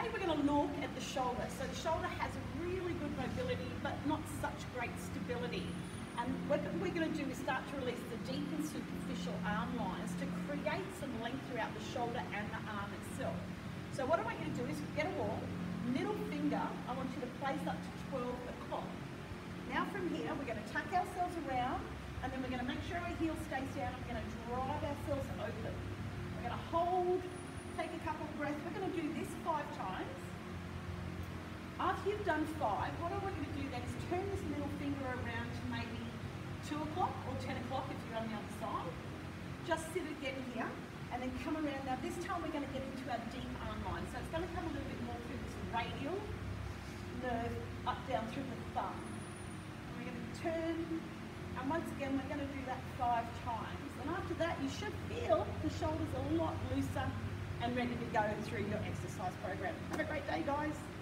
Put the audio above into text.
today we're going to look at the shoulder. So the shoulder has really good mobility, but not such great stability. And what we're going to do is start to release the deep and superficial arm lines to create some length throughout the shoulder and the arm itself. So what I want you to do is get a wall, middle finger, I want you to place up to 12 o'clock. Now from here, we're going to tuck ourselves around, and then we're going to make sure our heel stays down, and we're going to drive ourselves open. We're going to hold, take a couple of breaths. We're going to do this 5 times. After you've done 5, what I want you to do then is turn this middle finger around to maybe 2 o'clock or 10 o'clock if you're on the other side. Just sit again here, and then come around. Now this time we're going to get into our deep arm line. So it's going to come a little bit more through this radial nerve, up down through the thumb. And we're going to turn, and once again we're going to do that 5 times. And after that you should feel the shoulders a lot looser and ready to go through your exercise program. Have a great day, guys.